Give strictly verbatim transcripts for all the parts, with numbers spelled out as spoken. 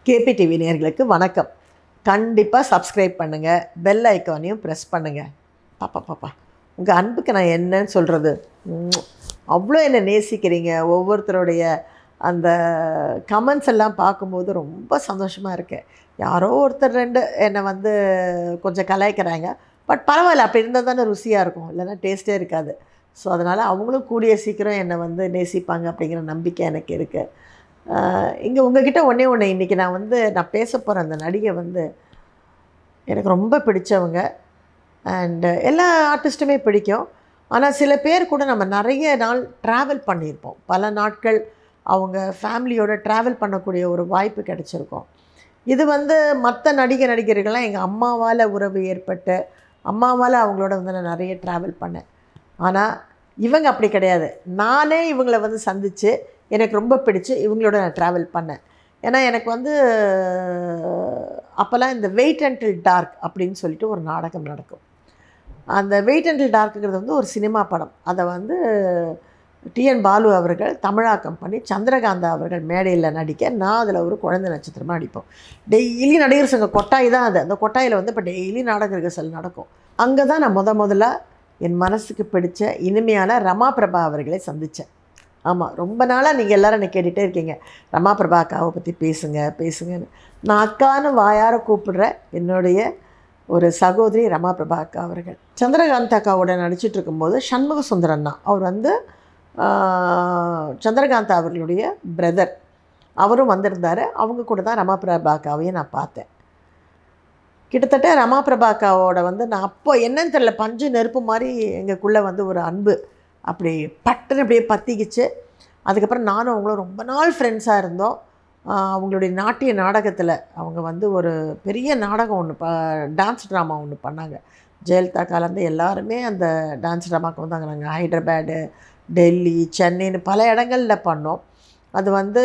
KP TV நேயர்களுக்கு வணக்கம். கண்டிப்பாக சப்ஸ்கிரைப் பண்ணுங்கள், பெல் ஐக்கானையும் ப்ரெஸ் பண்ணுங்கள். பாப்பா பாப்பா உங்கள் அன்புக்கு நான் என்னன்னு சொல்கிறது, அவ்வளோ என்னை நேசிக்கிறீங்க. ஒவ்வொருத்தருடைய அந்த கமெண்ட்ஸ் எல்லாம் பார்க்கும்போது ரொம்ப சந்தோஷமாக இருக்கேன். யாரோ ஒருத்தர் ரெண்டு என்னை வந்து கொஞ்சம் கலாய்க்கிறாங்க, பட் பரவாயில்ல, அப்படி இருந்தால் தானே ருசியாக இருக்கும், இல்லைன்னா டேஸ்ட்டே இருக்காது. ஸோ அதனால் அவங்களும் கூடிய சீக்கிரம் என்னை வந்து நேசிப்பாங்க அப்படிங்கிற நம்பிக்கை எனக்கு இருக்குது. இங்கே உங்ககிட்ட ஒன்றே ஒன்று, இன்றைக்கி நான் வந்து நான் பேச போகிற அந்த நடிகை வந்து எனக்கு ரொம்ப பிடிச்சவங்க. அண்டு எல்லா ஆர்டிஸ்ட்டுமே பிடிக்கும். ஆனால் சில பேர் கூட நம்ம நிறைய நாள் ட்ராவல் பண்ணியிருப்போம். பல நாட்கள் அவங்க ஃபேமிலியோடு ட்ராவல் பண்ணக்கூடிய ஒரு வாய்ப்பு கிடச்சிருக்கும். இது வந்து மற்ற நடிகை நடிகர்கள்லாம் எங்கள் அம்மாவால் உறவு ஏற்பட்டு, அம்மாவால் அவங்களோட வந்து நான் நிறைய ட்ராவல் பண்ணேன். ஆனால் இவங்க அப்படி கிடையாது. நானே இவங்களை வந்து சந்தித்து எனக்கு ரொம்ப பிடிச்சி இவங்களோட நான் ட்ராவல் பண்ணேன். ஏன்னா எனக்கு வந்து அப்போல்லாம் இந்த வெயிட் அண்டில் டார்க் அப்படின்னு சொல்லிட்டு ஒரு நாடகம் நடக்கும். அந்த வெயிட் அண்டில் டார்க்குங்கிறது வந்து ஒரு சினிமா படம். அதை வந்து டிஎன் பாலு அவர்கள் தமிழாக்கம் பண்ணி சந்திரகாந்தா அவர்கள் மேடையில் நடிக்க, நான் அதில் ஒரு குழந்தை நட்சத்திரமாக நடிப்போம். டெய்லி நடிகர் சங்க கொட்டாய் தான் அது. அந்த கொட்டாயில் வந்து இப்போ டெய்லி நாடக ரிகர்சல் நடக்கும். அங்கே தான் நான் முத முதல்ல என் மனசுக்கு பிடிச்ச இனிமையான ரமா பிரபா அவர்களை சந்தித்தேன். ஆமாம், ரொம்ப நாளாக நீங்கள் எல்லோரும் என்னை கேட்டுகிட்டே இருக்கீங்க, ரமா பிரபா அக்காவை பற்றி பேசுங்க பேசுங்கன்னு. நான் அக்கான்னு வாயார கூப்பிடுற என்னுடைய ஒரு சகோதரி ரமா பிரபா அக்கா அவர்கள். சந்திரகாந்த் அக்காவோட நடிச்சிட்டு இருக்கும்போது சண்முக சுந்தரன் தான் அவர் வந்து சந்திரகாந்தா அவர்களுடைய பிரதர், அவரும் வந்திருந்தார். அவங்க கூட தான் ரமா பிரபா அக்காவையும் நான் பார்த்தேன். கிட்டத்தட்ட ரமா பிரபா அக்காவோட வந்து நான் அப்போ என்னன்னு தெரியல, பஞ்சு நெருப்பு மாதிரி எங்களுக்குள்ளே வந்து ஒரு அன்பு அப்படி பட்டுன்னு அப்படியே பற்றிக்கிச்சு. அதுக்கப்புறம் நானும் அவங்களும் ரொம்ப நாள் ஃப்ரெண்ட்ஸாக இருந்தோம். அவங்களுடைய நாட்டிய நாடகத்தில் அவங்க வந்து ஒரு பெரிய நாடகம் ஒன்று ப டான்ஸ் ட்ராமா ஒன்று பண்ணாங்க. ஜெயலலிதா கலந்து எல்லாருமே அந்த டான்ஸ் ட்ராமாவுக்கு வந்தாங்க. நாங்கள் ஹைதராபாடு, டெல்லி, சென்னைன்னு பல இடங்களில் பண்ணோம். அது வந்து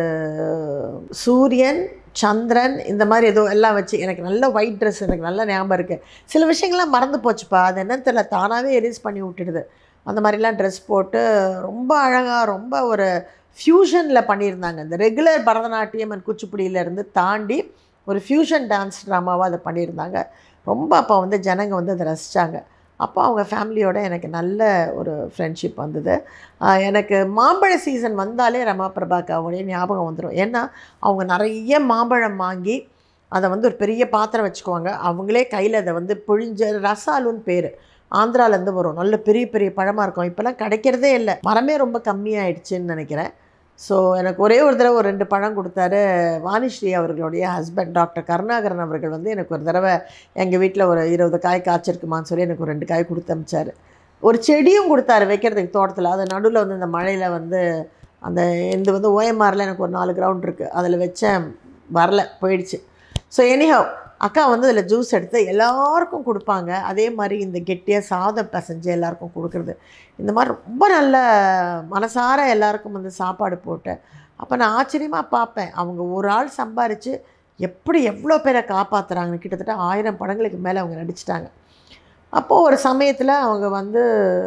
சூரியன், சந்திரன் இந்த மாதிரி ஏதோ எல்லாம் வச்சு, எனக்கு நல்ல ஒயிட் ட்ரெஸ் எனக்கு நல்ல ஞாபகம் இருக்குது. சில விஷயங்கள்லாம் மறந்து போச்சுப்பா, அது என்னன்னு தெரியல, தானாகவே எரேஸ் பண்ணி விட்டுடுது. அந்த மாதிரிலாம் ட்ரெஸ் போட்டு ரொம்ப அழகாக ரொம்ப ஒரு ஃப்யூஷனில் பண்ணியிருந்தாங்க. இந்த ரெகுலர் பரதநாட்டியம் அண்ட் குச்சிப்புடியிலேருந்து தாண்டி ஒரு ஃப்யூஷன் டான்ஸ் ட்ராமாவாக அதை பண்ணியிருந்தாங்க. ரொம்ப அப்போ வந்து ஜனங்க வந்து அதை ரசித்தாங்க. அப்போ அவங்க ஃபேமிலியோடு எனக்கு நல்ல ஒரு ஃப்ரெண்ட்ஷிப் வந்தது. எனக்கு மாம்பழ சீசன் வந்தாலே ரமா பிரபாக்காவுடைய ஞாபகம் வந்துடும். ஏன்னா அவங்க நிறைய மாம்பழம் வாங்கி அதை வந்து ஒரு பெரிய பாத்திரம் வச்சுக்குவாங்க. அவங்களே கையில் அதை வந்து புழிஞ்ச ரசாலுன்னு பேர், ஆந்திராவிலேருந்து வரும், நல்ல பெரிய பெரிய பழமாக இருக்கும். இப்போலாம் கிடைக்கிறதே இல்லை, மரமே ரொம்ப கம்மியாயிடுச்சுன்னு நினைக்கிறேன். ஸோ எனக்கு ஒரே ஒரு தடவை ஒரு ரெண்டு பழம் கொடுத்தாரு வாணிஸ்ரீ அவர்களுடைய ஹஸ்பண்ட் டாக்டர் கருணாகரன் அவர்கள். வந்து எனக்கு ஒரு தடவை எங்கள் வீட்டில் ஒரு இருபது காய் காய்ச்சிருக்குமான்னு சொல்லி எனக்கு ஒரு ரெண்டு காய் கொடுத்து அனுப்பிச்சார். ஒரு செடியும் கொடுத்தாரு வைக்கிறதுக்கு தோட்டத்தில். அது நடுவில் வந்து இந்த மழையில் வந்து அந்த இது வந்து ஓஎம்ஆரில் எனக்கு ஒரு நாலு கிரவுண்ட் இருக்குது, அதில் வச்சேன், வரல, போயிடுச்சு. ஸோ எனிஹவ் அக்கா வந்து அதில் ஜூஸ் எடுத்து எல்லாருக்கும் கொடுப்பாங்க. அதே மாதிரி இந்த கெட்டியாக சாதம் பிசைஞ்சு எல்லாருக்கும் கொடுக்குறது, இந்த மாதிரி ரொம்ப நல்ல மனசார எல்லாருக்கும் வந்து சாப்பாடு போட்டேன். அப்போ நான் ஆச்சரியமாக பார்ப்பேன், அவங்க ஒரு ஆள் சம்பாரித்து எப்படி எவ்வளோ பேரை காப்பாற்றுறாங்கன்னு. கிட்டத்தட்ட ஆயிரம் படங்களுக்கு மேலே அவங்க நடிச்சிட்டாங்க. அப்போது ஒரு சமயத்தில் அவங்க வந்து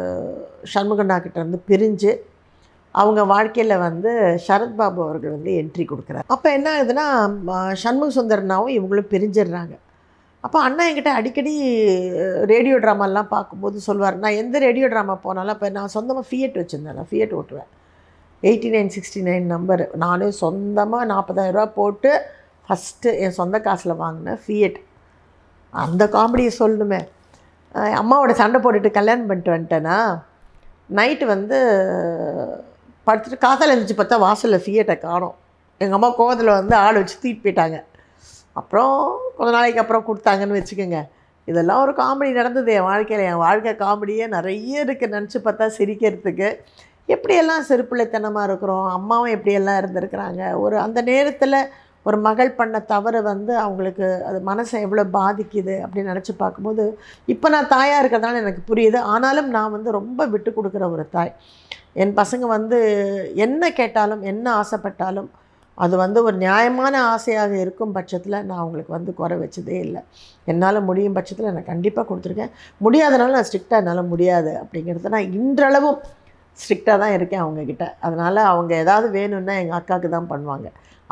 சண்முகண்ணா கிட்ட வந்து பிரிஞ்சு அவங்க வாழ்க்கையில் வந்து சரத்பாபு அவர்கள் வந்து என்ட்ரி கொடுக்குறாரு. அப்போ என்ன ஆகுதுன்னா, சண்முக சுந்தரனாவும் இவங்களும் பிரிஞ்சிடுறாங்க. அப்போ அண்ணா என்கிட்ட அடிக்கடி ரேடியோ ட்ராமாலாம் பார்க்கும்போது சொல்லுவார், நான் எந்த ரேடியோ ட்ராமா போனாலும், இப்போ நான் சொந்தமாக ஃபியட் வச்சுருந்தேன், நான் ஃபியட் ஓட்டுவேன், eighty nine sixty nine number, நானே சொந்தமாக நாற்பதாயிரரூபா போட்டு ஃபஸ்ட்டு என் சொந்த காசில் வாங்கினேன் ஃபியட். அந்த காமெடியை சொல்லணுமே, அம்மாவோட சண்டை போட்டுட்டு கல்யாணம் பண்ணிட்டு வந்துட்டேன்னா, நைட்டு வந்து படுத்துட்டு காத்தால் எழுந்திரிச்சு பார்த்தா வாசலில் ஃபியட்டை காணோம். எங்கள் அம்மா கோவத்தில் வந்து ஆள் வச்சு தூக்கிட்டு போயிட்டாங்க. அப்புறம் கொஞ்ச நாளைக்கு அப்புறம் கொடுத்தாங்கன்னு வச்சுக்கோங்க. இதெல்லாம் ஒரு காமெடி நடந்தது என் வாழ்க்கையில். என் வாழ்க்கை காமெடியே நிறைய இருக்குது, நினச்சி பார்த்தா சிரிக்கிறதுக்கு. எப்படியெல்லாம் சிறுபிள்ளைத்தனமாக இருக்கிறோம், அம்மாவும் எப்படியெல்லாம் இருந்திருக்கிறாங்க. ஒரு அந்த நேரத்தில் ஒரு மகள் பண்ண தவறு வந்து அவங்களுக்கு அது மனசை எவ்வளோ பாதிக்குது அப்படின்னு நினச்சி பார்க்கும்போது, இப்போ நான் தாயாக இருக்கிறதுனால எனக்கு புரியுது. ஆனாலும் நான் வந்து ரொம்ப விட்டு கொடுக்குற ஒரு தாய். என் பசங்க வந்து என்ன கேட்டாலும் என்ன ஆசைப்பட்டாலும் அது வந்து ஒரு நியாயமான ஆசையாக இருக்கும் பட்சத்தில் நான் அவங்களுக்கு வந்து குறை வச்சதே இல்லை. என்னால் முடியும் பட்சத்தில் நான் கண்டிப்பாக கொடுத்துருக்கேன். முடியாதனால நான் ஸ்ட்ரிக்டாக என்னால் முடியாது அப்படிங்கிறத நான் இன்றளவும் ஸ்ட்ரிக்டாக தான் இருக்கேன் அவங்கக்கிட்ட. அதனால் அவங்க ஏதாவது வேணும்னா எங்கள் அக்காவுக்கு தான் பண்ணுவாங்க.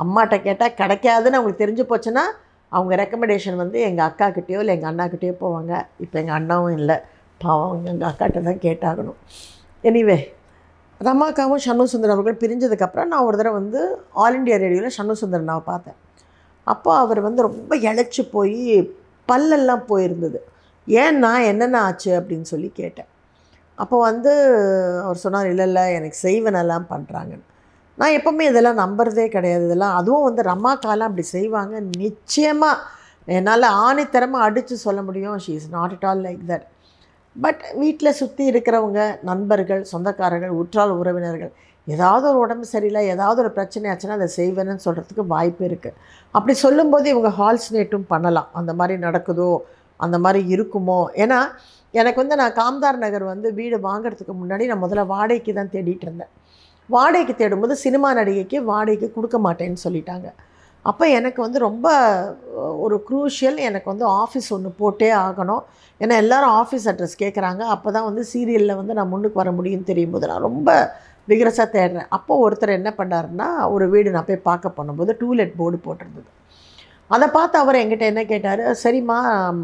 அம்மாட்ட கேட்டால் கிடைக்காதுன்னு அவங்களுக்கு தெரிஞ்சு போச்சுன்னா அவங்க ரெக்கமெண்டேஷன் வந்து எங்கள் அக்காக்கிட்டேயோ இல்லை எங்கள் அண்ணாக்கிட்டேயோ போவாங்க. இப்போ எங்கள் அண்ணாவும் இல்லை, பாவம் எங்கள் அக்காட்ட தான் கேட்டாகணும். எனிவே ரமாக்காவும் ஷண்முக சுந்தரம் அவர்கள் பிரிஞ்சதுக்கப்புறம் நான் ஒரு தடவை வந்து ஆல் இண்டியா ரேடியோவில் ஷண்முக சுந்தரம் நான் பார்த்தேன். அப்போ அவர் வந்து ரொம்ப இழைச்சி போய் பல்லெல்லாம் போயிருந்தது. ஏன்னா என்னென்ன ஆச்சு அப்படின்னு சொல்லி கேட்டேன். அப்போ வந்து அவர் சொன்னார், இல்லை இல்லை எனக்கு செய்வனெல்லாம் பண்ணுறாங்கன்னு. நான் எப்போவுமே இதெல்லாம் நம்புறதே கிடையாது. இதெல்லாம் அதுவும் வந்து ரமாக்காலாம் அப்படி செய்வாங்க நிச்சயமாக என்னால் ஆணித்தரமாக அடித்து சொல்ல முடியும். She is not at all like that. But வீட்டில் சுற்றி இருக்கிறவங்க, நண்பர்கள், சொந்தக்காரர்கள், உற்றால் உறவினர்கள் ஏதாவது ஒரு உடம்பு சரியில்லை, ஏதாவது ஒரு பிரச்சனை ஆச்சுன்னா அதை செய்வேன்னு சொல்கிறதுக்கு வாய்ப்பு இருக்குது. அப்படி சொல்லும்போது இவங்க ஹால்ஸ்னேட்டும் பண்ணலாம், அந்த மாதிரி நடக்குதோ அந்த மாதிரி இருக்குமோ. ஏன்னா எனக்கு வந்து நான் காமதார் நகர் வந்து வீடு வாங்கிறதுக்கு முன்னாடி நான் முதல்ல வாடகைக்கு தான் தேடிட்டு இருந்தேன். வாடகைக்கு தேடும்போது சினிமா நடிகைக்கு வாடகைக்கு கொடுக்க மாட்டேன்னு சொல்லிட்டாங்க. அப்போ எனக்கு வந்து ரொம்ப ஒரு க்ரூஷியல், எனக்கு வந்து ஆஃபீஸ் ஒன்று போட்டே ஆகணும். ஏன்னா எல்லோரும் ஆஃபீஸ் அட்ரஸ் கேட்குறாங்க. அப்போ தான் வந்து சீரியலில் வந்து நான் முன்னுக்கு வர முடியும்னு தெரியும் போது நான் ரொம்ப விகரஸாக தேடுறேன். அப்போது ஒருத்தர் என்ன பண்ணாருன்னா, ஒரு வீடு நான் போய் பார்க்க பண்ணும்போது டூலெட் போர்டு போட்டிருந்தது. அதை பார்த்து அவர் என்கிட்ட என்ன கேட்டார், சரிம்மா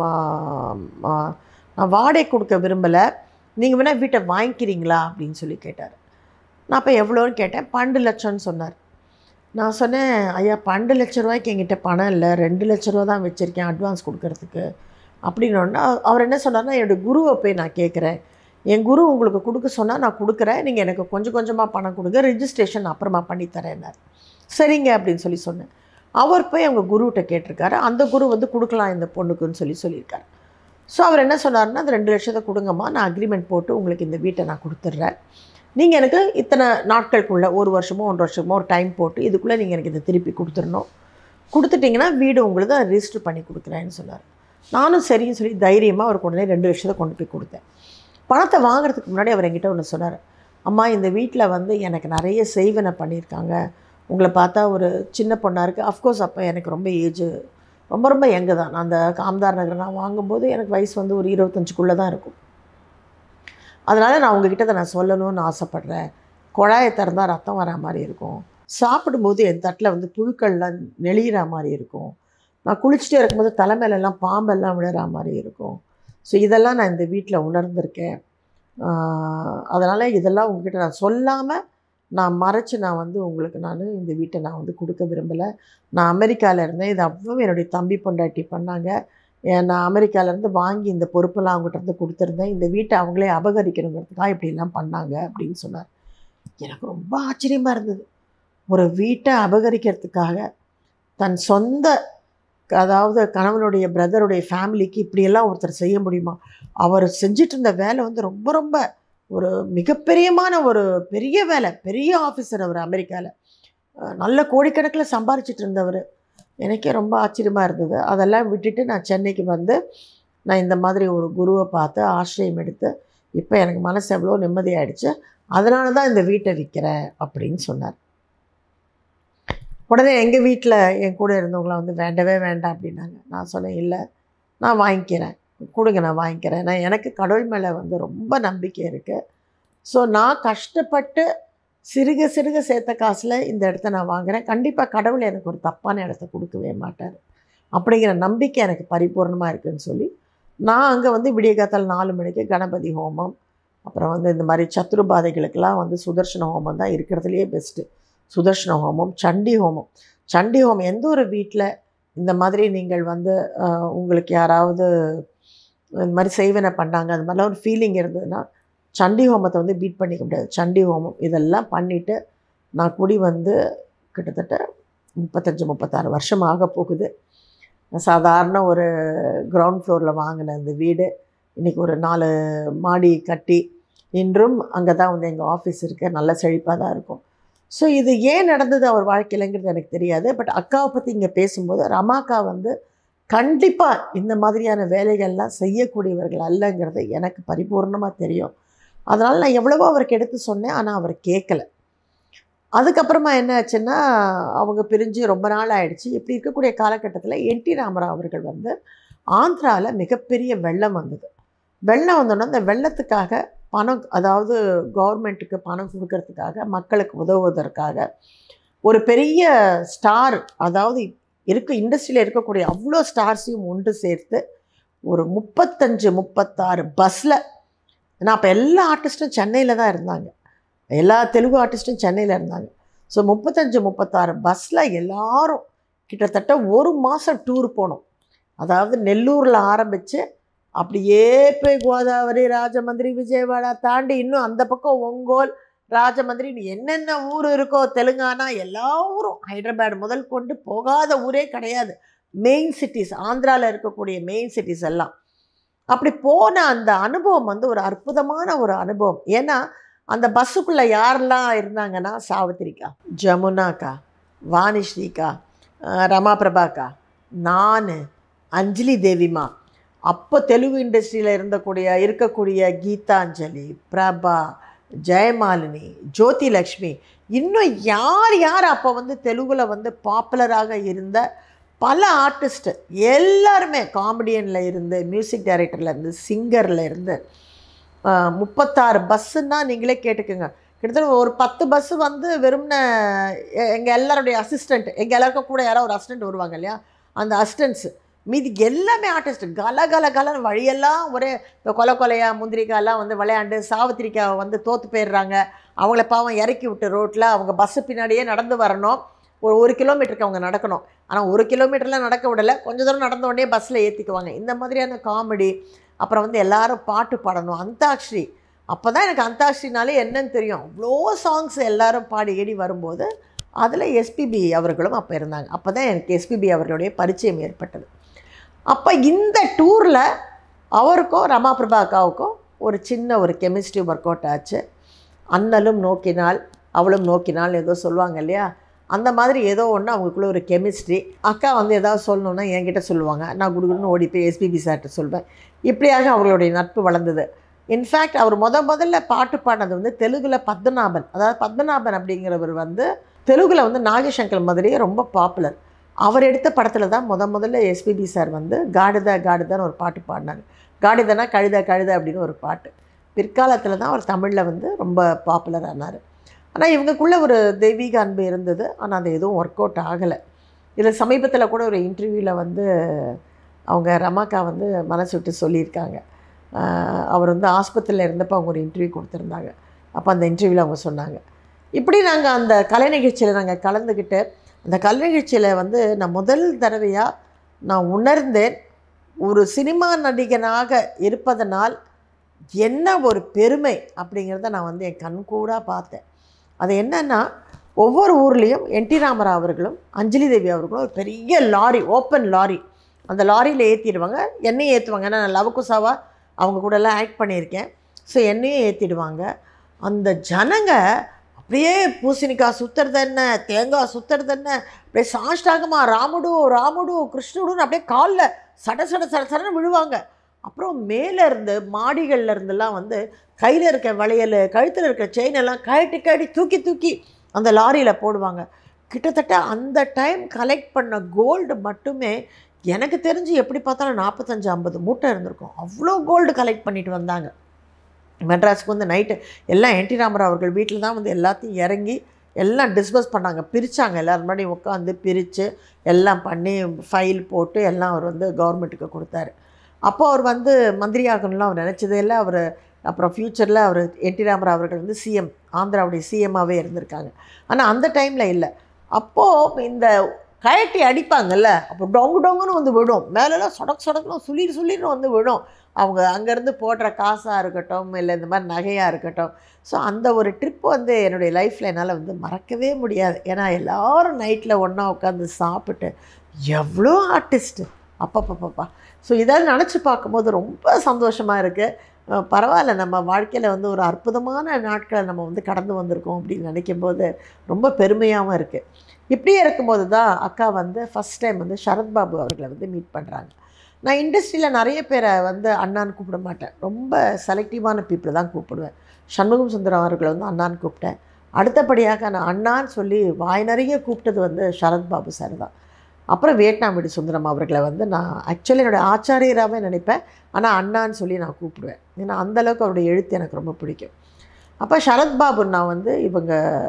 நான் வாடகை கொடுக்க விரும்பலை, நீங்கள் வேணால் வீட்டை வாங்கிக்கிறீங்களா அப்படின்னு சொல்லி கேட்டார். நான் அப்போ எவ்வளோன்னு கேட்டேன். பன்னெண்டு லட்சம்னு சொன்னார். நான் சொன்னேன், ஐயா பன்னெண்டு லட்ச ரூபாய்க்கு என்கிட்ட பணம் இல்லை, ரெண்டு லட்ச ரூபா தான் வச்சுருக்கேன் அட்வான்ஸ் கொடுக்கறதுக்கு அப்படின்னோடனே அவர் என்ன சொன்னார்னா, என்னோடய குருவை போய் நான் கேட்குறேன், என் குரு உங்களுக்கு கொடுக்க சொன்னால் நான் கொடுக்குறேன், நீங்கள் எனக்கு கொஞ்சம் கொஞ்சமாக பணம் கொடுங்க, ரிஜிஸ்ட்ரேஷன் அப்புறமா பண்ணித்தரேன்னார். சரிங்க அப்படின்னு சொல்லி சொன்னேன். அவர் போய் அவங்க குருகிட்ட கேட்டிருக்காரு. அந்த குரு வந்து கொடுக்கலாம் இந்த பொண்ணுக்குன்னு சொல்லி சொல்லியிருக்காரு. ஸோ அவர் என்ன சொன்னார்னா, அந்த ரெண்டு லட்சத்தை கொடுங்கம்மா, நான் அக்ரிமெண்ட் போட்டு உங்களுக்கு இந்த வீட்டை நான் கொடுத்துட்றேன், நீங்கள் எனக்கு இத்தனை நாட்களுக்குள்ளே ஒரு வருஷமோ ஒன்றரை வருஷமோ ஒரு டைம் போட்டு இதுக்குள்ளே நீங்கள் எனக்கு இதை திருப்பி கொடுத்துடணும், கொடுத்துட்டிங்கன்னா வீடு உங்களுக்கு அதை ரிஜிஸ்டர் பண்ணி கொடுக்குறேன்னு சொன்னார். நானும் சரின்னு சொல்லி தைரியமாக அவர் உடனே ரெண்டு லட்சத்தை கொண்டு போய் கொடுத்தேன். பணத்தை வாங்குறதுக்கு முன்னாடி அவர் என்கிட்ட ஒன்று சொன்னார், அம்மா இந்த வீட்டில் வந்து எனக்கு நிறைய செய்வனை பண்ணியிருக்காங்க, உங்களை பார்த்தா ஒரு சின்ன பொண்ணாக இருக்குது. அஃப்கோர்ஸ் அப்போ எனக்கு ரொம்ப ஏஜ் ரொம்ப ரொம்ப எங்கே தான், நான் அந்த காமதார் நகர் நான் வாங்கும்போது எனக்கு வயசு வந்து ஒரு இருபத்தஞ்சுக்குள்ளே தான் இருக்கும். அதனால் நான் உங்ககிட்ட அதை நான் சொல்லணும்னு ஆசைப்பட்றேன். குழாயை திறந்தால் ரத்தம் வரா மாதிரி இருக்கும், சாப்பிடும்போது என் தட்டில் வந்து புழுக்கள்லாம் நெளிகிற மாதிரி இருக்கும், நான் குளிச்சுட்டே இருக்கும்போது தலைமையிலெல்லாம் பாம்பெல்லாம் விழுற மாதிரி இருக்கும். ஸோ இதெல்லாம் நான் இந்த வீட்டில் உணர்ந்திருக்கேன். அதனால் இதெல்லாம் உங்ககிட்ட நான் சொல்லாமல் நான் மறைச்சி நான் வந்து உங்களுக்கு நான் இந்த வீட்டை நான் வந்து கொடுக்க விரும்பலை. நான் அமெரிக்காவில் இருந்தேன், இது அவ்வளோ என்னுடைய தம்பி பொண்டாட்டி பண்ணாங்க. நான் அமெரிக்காவிலேருந்து வாங்கி இந்த பொறுப்பெல்லாம் அவங்ககிட்ட இருந்து கொடுத்துருந்தேன், இந்த வீட்டை அவங்களே அபகரிக்கணுங்கிறதுக்காக இப்படிலாம் பண்ணாங்க அப்படின்னு சொன்னார். எனக்கு ரொம்ப ஆச்சரியமாக இருந்தது. ஒரு வீட்டை அபகரிக்கிறதுக்காக தன் சொந்த, அதாவது கணவனுடைய பிரதருடைய ஃபேமிலிக்கு இப்படியெல்லாம் ஒருத்தர் செய்ய முடியுமா? அவர் செஞ்சிட்டு இருந்த வேலை வந்து ரொம்ப ரொம்ப ஒரு மிகப்பெரியமான ஒரு பெரிய வேலை, பெரிய ஆஃபீஸர் அவர் அமெரிக்காவில், நல்ல கோடிக்கணக்கில் சம்பாரிச்சிட்டு இருந்தவர். எனக்கே ரொம்ப ஆச்சரியமாக இருந்தது. அதெல்லாம் விட்டுட்டு நான் சென்னைக்கு வந்து நான் இந்த மாதிரி ஒரு குருவை பார்த்து ஆசிரியம் எடுத்து இப்போ எனக்கு மனசு எவ்வளோ நிம்மதியாகிடுச்சு, அதனால தான் இந்த வீட்டை விற்கிறேன் அப்படின்னு சொன்னார். உடனே எங்கள் வீட்டில் என் கூட இருந்தவங்களாம் வந்து வேண்டவே வேண்டாம் அப்படின்னாங்க. நான் சொன்னேன், இல்லை நான் வாங்கிக்கிறேன், கொடுங்க நான் வாங்கிக்கிறேன், நான் எனக்கு கடவுள் மேலே வந்து ரொம்ப நம்பிக்கை இருக்குது. ஸோ நான் கஷ்டப்பட்டு சிறுக சிறுக சேர்த்த காசில் இந்த இடத்த நான் வாங்குகிறேன், கண்டிப்பாக கடவுள் எனக்கு ஒரு தப்பான இடத்த கொடுக்கவே மாட்டார் அப்படிங்கிற நம்பிக்கை எனக்கு பரிபூர்ணமாக இருக்குதுன்னு சொல்லி நான் அங்கே வந்து விடியகாத்தால் நாலு மணிக்கு கணபதி ஹோமம், அப்புறம் வந்து இந்த மாதிரி சத்துருபாதைகளுக்கெல்லாம் வந்து சுதர்சன ஹோமம் தான் இருக்கிறதுலையே பெஸ்ட்டு. சுதர்சன ஹோமம், சண்டி ஹோமம். சண்டி ஹோமம் எந்த ஒரு வீட்டில் இந்த மாதிரி நீங்கள் வந்து உங்களுக்கு யாராவது இந்த மாதிரி செய்வனை பண்ணாங்க, அது மாதிரிலாம் ஒரு ஃபீலிங் இருந்ததுன்னா சண்டி ஹோமத்தை வந்து பீட் பண்ணிக்க முடியாது. சண்டி ஹோமம் இதெல்லாம் பண்ணிவிட்டு நான் குடி வந்து கிட்டத்தட்ட முப்பத்தஞ்சு முப்பத்தாறு வருஷம் ஆக போகுது. சாதாரண ஒரு கிரவுண்ட் ஃப்ளோரில் வாங்கின இந்த வீடு இன்றைக்கி ஒரு நாலு மாடி கட்டி இன்றும் அங்கே தான் வந்து எங்கள் ஆஃபீஸ் இருக்குது, நல்ல செழிப்பாக தான் இருக்கும். ஸோ இது ஏன் நடந்தது அவர் வாழ்க்கையிலங்கிறது எனக்கு தெரியாது. பட் அக்காவை பற்றி இங்கே பேசும்போது ரமாக்கா வந்து கண்டிப்பாக இந்த மாதிரியான வேலைகள்லாம் செய்யக்கூடியவர்கள் அல்லங்கிறது எனக்கு பரிபூர்ணமாக தெரியும். அதனால் நான் எவ்வளவோ அவருக்கு எடுத்து சொன்னேன், ஆனால் அவர் கேட்கலை. அதுக்கப்புறமா என்ன ஆச்சுன்னா, அவங்க பிரிஞ்சு ரொம்ப நாள் ஆகிடுச்சு. இப்படி இருக்கக்கூடிய காலகட்டத்தில் என் டி ராமராவ் அவர்கள் வந்து ஆந்திராவில் மிகப்பெரிய வெள்ளம் வந்தது. வெள்ளம் வந்தோன்னா அந்த வெள்ளத்துக்காக பணம், அதாவது கவர்மெண்ட்டுக்கு பணம் கொடுக்கறதுக்காக, மக்களுக்கு உதவுவதற்காக ஒரு பெரிய ஸ்டார், அதாவது இருக்க இண்டஸ்ட்ரியில் இருக்கக்கூடிய அவ்வளோ ஸ்டார்ஸையும் ஒன்று சேர்த்து ஒரு முப்பத்தஞ்சு முப்பத்தாறு பஸ்ஸில், ஏன்னா அப்போ எல்லா ஆர்டிஸ்ட்டும் சென்னையில் தான் இருந்தாங்க, எல்லா தெலுங்கு ஆர்டிஸ்ட்டும் சென்னையில் இருந்தாங்க. ஸோ முப்பத்தஞ்சு முப்பத்தாறு பஸ்ஸில் எல்லாரும் கிட்டத்தட்ட ஒரு மாதம் டூர் போனோம். அதாவது நெல்லூரில் ஆரம்பித்து அப்படியே போய் கோதாவரி, ராஜமந்திரி, விஜயவாடா தாண்டி இன்னும் அந்த பக்கம் ஒங்கோல், ராஜமந்திரி, என்னென்ன ஊர் இருக்கோ தெலுங்கானா எல்லா ஊரும், ஹைதராபாத் முதல் கொண்டு போகாத ஊரே கிடையாது. மெயின் சிட்டிஸ், ஆந்திராவில் இருக்கக்கூடிய மெயின் சிட்டிஸ் எல்லாம். அப்படி போன அந்த அனுபவம் வந்து ஒரு அற்புதமான ஒரு அனுபவம். ஏன்னா அந்த பஸ்ஸுக்குள்ளே யாரெல்லாம் இருந்தாங்கன்னா, சாவித்திரிக்கா, ஜமுனாக்கா, வாணிஸ்ரீக்கா, ரமா பிரபாக்கா, நான், அஞ்சலி தேவிமா, அப்போ தெலுங்கு இண்டஸ்ட்ரியில் இருந்தக்கூடிய இருக்கக்கூடிய கீதாஞ்சலி, பிரபா, ஜெயமாலினி, ஜோதி லக்ஷ்மி, இன்னும் யார் யார் அப்போ வந்து தெலுங்கில் வந்து பாப்புலராக இருந்த பல ஆர்டிஸ்ட்டு எல்லாருமே, காமெடியனில் இருந்து, மியூசிக் டைரக்டரில் இருந்து, சிங்கரில் இருந்து, முப்பத்தாறு பஸ்ஸுன்னா நீங்களே கேட்டுக்குங்க. கிட்டத்தட்ட ஒரு பத்து பஸ்ஸு வந்து வெறும்ன எங்கள் எல்லாருடைய அசிஸ்டண்ட், எங்கள் எல்லாருக்கும் கூட யாராவது ஒரு அசிஸ்டண்ட் வருவாங்க இல்லையா, அந்த அசிஸ்டன்ஸு, மீதி எல்லாமே ஆர்டிஸ்ட்டு. கல கல கலன்னு வழியெல்லாம் ஒரே கொலை கொலையாக முந்திரிக்காயெல்லாம் வந்து விளையாண்டு, சாவித்திரிக்காவை வந்து தோற்று போயிடுறாங்க. அவங்கள பாவம் இறக்கி விட்டு ரோட்டில் அவங்க பஸ்ஸு பின்னாடியே நடந்து வரணும். ஒரு ஒரு கிலோமீட்டருக்கு அவங்க நடக்கணும். ஆனால் ஒரு கிலோமீட்டரில் நடக்க விடலை, கொஞ்சம் தூரம் நடந்த உடனே பஸ்ஸில் ஏற்றிக்குவாங்க. இந்த மாதிரியான காமெடி. அப்புறம் வந்து எல்லோரும் பாட்டு பாடணும், அந்தாக்ஷரி. அப்போ தான் எனக்கு அந்தாக்ஷரினாலே என்னன்னு தெரியும். அவ்வளோ சாங்ஸ் எல்லோரும் பாடி ஏடி வரும்போது அதில் எஸ்பிபி அவர்களும் அப்போ இருந்தாங்க. அப்போ தான் எனக்கு எஸ்பிபி அவர்களுடைய பரிச்சயம் ஏற்பட்டது. அப்போ இந்த டூரில் அவருக்கும் ரமா பிரபா அக்காவுக்கும் ஒரு சின்ன ஒரு கெமிஸ்ட்ரி ஒர்க் அவுட் ஆச்சு. அண்ணலும் நோக்கினாள் அவளும் நோக்கினாள் ஏதோ சொல்லுவாங்க இல்லையா, அந்த மாதிரி ஏதோ ஒன்று அவங்களுக்குள்ள ஒரு கெமிஸ்ட்ரி. அக்கா வந்து ஏதாவது சொல்லணுன்னா என்கிட்ட சொல்லுவாங்க, நான் குடுகுடுன்னு ஓடி போய் எஸ்பிபி சார்கிட்ட சொல்வேன். இப்படியாக அவர்களுடைய நட்பு வளர்ந்தது. இன்ஃபேக்ட் அவர் முத முதல்ல பாட்டு பாடினது வந்து தெலுங்கில் பத்மநாபன். அதாவது பத்மநாபன் அப்படிங்கிறவர் வந்து தெலுங்கில் வந்து நாகசங்கர் மாதிரியே ரொம்ப பாப்புலர். அவர் எடுத்த படத்தில் தான் முத முதல்ல எஸ்பிபி சார் வந்து காடுதா காடுதான்னு ஒரு பாட்டு பாடினாங்க. காடுதனா கழுத கழுத அப்படின்னு ஒரு பாட்டு. பிற்காலத்தில் தான் அவர் தமிழில் வந்து ரொம்ப பாப்புலர் ஆனார். ஆனால் இவங்களுக்குள்ளே ஒரு தெய்வீக அன்பு இருந்தது. ஆனால் அது எதுவும் ஒர்க் அவுட் ஆகலை. இதில் சமீபத்தில் கூட ஒரு இன்டர்வியூவில் வந்து அவங்க ரமாக்கா வந்து மனசு விட்டு சொல்லியிருக்காங்க. அவர் வந்து ஆஸ்பத்திரியில் இருந்தப்போ அவங்க ஒரு இன்டர்வியூ கொடுத்துருந்தாங்க. அப்போ அந்த இன்டர்வியூவில் அவங்க சொன்னாங்க, இப்படி நாங்கள் அந்த கலை நிகழ்ச்சியில் நாங்கள் கலந்துக்கிட்டு, அந்த கலை நிகழ்ச்சியில் வந்து நான் முதல் தடவையாக நான் உணர்ந்தேன், ஒரு சினிமா நடிகனாக இருப்பதனால் என்ன ஒரு பெருமை அப்படிங்கிறத நான் வந்து என் கண்கூடாக பார்த்தேன். அது என்னென்னா, ஒவ்வொரு ஊர்லேயும் என் டி ராமராவ் அவர்களும் அஞ்சலி தேவி அவர்களும் ஒரு பெரிய லாரி, ஓப்பன் லாரி, அந்த லாரியில் ஏற்றிடுவாங்க, என்னையும் ஏற்றுவாங்க. ஏன்னா நான் லவகுசாவா அவங்க கூடலாம் ஆக்ட் பண்ணியிருக்கேன். ஸோ என்னையும் ஏற்றிடுவாங்க. அந்த ஜனங்க அப்படியே பூசணிக்காய் சுற்றுறது என்ன, தேங்காய் சுற்றுறது என்ன, அப்படியே சாஷ்டாகமாக ராமுடு ராமுடு கிருஷ்ணுடுன்னு அப்படியே காலில் சட சட சட சடன்னு விழுவாங்க. அப்புறம் மேலே இருந்து மாடிகளில் இருந்தெல்லாம் வந்து கையில் இருக்க வளையல், கழுத்தில் இருக்க செயின் எல்லாம் கழட்டி கழட்டி தூக்கி தூக்கி அந்த லாரியில் போடுவாங்க. கிட்டத்தட்ட அந்த டைம் கலெக்ட் பண்ண கோல்டு மட்டுமே எனக்கு தெரிஞ்சு எப்படி பார்த்தாலும் நாற்பத்தஞ்சு ஐம்பது மூட்டை இருந்திருக்கும். அவ்வளோ கோல்டு கலெக்ட் பண்ணிட்டு வந்தாங்க. மெட்ராஸுக்கு வந்து நைட்டு எல்லாம் என் டி ராமராவ் அவர்கள் வீட்டில் தான் வந்து எல்லாத்தையும் இறங்கி எல்லாம் டிஸ்பஸ் பண்ணாங்க, பிரித்தாங்க. எல்லோரும் முன்னாடி உட்காந்து பிரித்து எல்லாம் பண்ணி ஃபைல் போட்டு எல்லாம் அவர் வந்து கவர்மெண்ட்டுக்கு கொடுத்தாரு. அப்போ அவர் வந்து மந்திரி ஆகணும்லாம் அவர் நினச்சதே இல்லை. அவர் அப்புறம் ஃப்யூச்சரில் அவர் என் டி ராமராவ் அவர்கள் வந்து சிஎம், ஆந்திராவுடைய சிஎம்மாகவே இருந்திருக்காங்க. ஆனால் அந்த டைமில் இல்லை. அப்போது இந்த கயட்டி அடிப்பாங்கல்ல, அப்போ டொங்கு டொங்குன்னு வந்து விடும், மேலெல்லாம் சொடக்கு சொடக்குன்னு சுளிர் சுளிர்னு வந்து விடும். அவங்க அங்கேருந்து போடுற காசாக இருக்கட்டும், இல்லை இந்த மாதிரி நகையாக இருக்கட்டும். ஸோ அந்த ஒரு ட்ரிப் வந்து என்னுடைய லைஃப்பில் என்னால் வந்து மறக்கவே முடியாது. ஏன்னா எல்லோரும் நைட்டில் ஒன்றா உட்காந்து சாப்பிட்டு, எவ்வளோ ஆர்டிஸ்ட்டு அப்பப்பப்பப்பா. ஸோ இதெல்லாம் நினச்சி பார்க்கும்போது ரொம்ப சந்தோஷமாக இருக்குது. பரவாயில்ல, நம்ம வாழ்க்கையில் வந்து ஒரு அற்புதமான நாட்களை நம்ம வந்து கடந்து வந்திருக்கோம் அப்படின்னு நினைக்கும்போது ரொம்ப பெருமையாகவும் இருக்குது. இப்படியே இருக்கும்போது தான் அக்கா வந்து ஃபஸ்ட் டைம் வந்து சரத்பாபு அவர்களை வந்து மீட் பண்ணுறாங்க. நான் இண்டஸ்ட்ரியில் நிறைய பேரை வந்து அண்ணான்னு கூப்பிட மாட்டேன், ரொம்ப செலக்டிவான பீப்புளை தான் கூப்பிடுவேன். சண்முகம் சுந்தரம் அவர்களை வந்து அண்ணான்னு கூப்பிட்டேன். அடுத்தபடியாக நான் அண்ணான்னு சொல்லி வாய் நிறைய கூப்பிட்டது வந்து சரத்பாபு சார் தான். அப்புறம் வியட்நாமிடி சுந்தரம் அவர்களை வந்து நான் ஆக்சுவலி என்னோடய ஆச்சாரியராகவே நினைப்பேன், ஆனால் அண்ணான்னு சொல்லி நான் கூப்பிடுவேன். ஏன்னா அந்தளவுக்கு அவருடைய எழுத்து எனக்கு ரொம்ப பிடிக்கும். அப்போ சரத்பாபு நான் வந்து இவங்க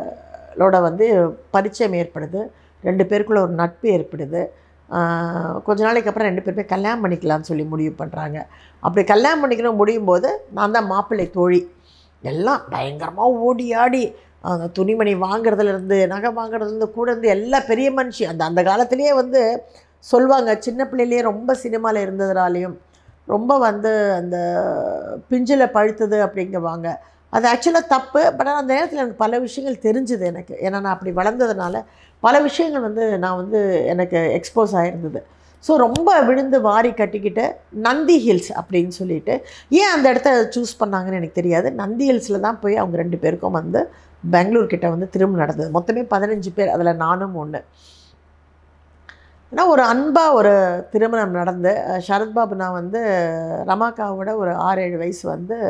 லோட வந்து பரிச்சயம் ஏற்படுது. ரெண்டு பேருக்குள்ள ஒரு நட்பு ஏற்படுது. கொஞ்ச நாளைக்கு அப்புறம் ரெண்டு பேருமே கல்யாணம் பண்ணிக்கலாம்னு சொல்லி முடிவு பண்ணுறாங்க. அப்படி கல்யாணம் பண்ணிக்கணும் முடியும் போது நான் தான் மாப்பிள்ளை தோழி. எல்லாம் பயங்கரமாக ஓடி ஆடி அந்த துணிமணி வாங்குறதுலேருந்து, நகை வாங்குறதுலேருந்து, கூட இருந்து எல்லா பெரிய மனுஷி. அந்த அந்த காலத்துலேயே வந்து சொல்லுவாங்க, சின்ன பிள்ளையிலேயே ரொம்ப சினிமாவில் இருந்ததுனாலையும் ரொம்ப வந்து அந்த பிஞ்சில் பழுத்தது அப்படிங்குவாங்க. அது ஆக்சுவலாக தப்பு. பட் ஆனால் அந்த நேரத்தில் எனக்கு பல விஷயங்கள் தெரிஞ்சுது எனக்கு. ஏன்னா நான் அப்படி வளர்ந்ததுனால பல விஷயங்கள் வந்து நான் வந்து எனக்கு எக்ஸ்போஸ் ஆகிருந்தது. ஸோ ரொம்ப விழுந்து வாரி கட்டிக்கிட்டு நந்தி ஹில்ஸ் அப்படின்னு சொல்லிட்டு, ஏன் அந்த இடத்த சூஸ் பண்ணாங்கன்னு எனக்கு தெரியாது. நந்தி ஹில்ஸில் தான் போய் அவங்க ரெண்டு பேருக்கும் வந்து பெங்களூர் கிட்ட வந்து திரும்ப நடந்தது. மொத்தமே பதினஞ்சு பேர், அதில் நானும் ஒன்று. ஏன்னா ஒரு அன்பாக ஒரு திருமணம் நடந்து, சரத்பாபு நான் வந்து ரமாக்காவோட ஒரு ஆறு ஏழு வயசு வந்து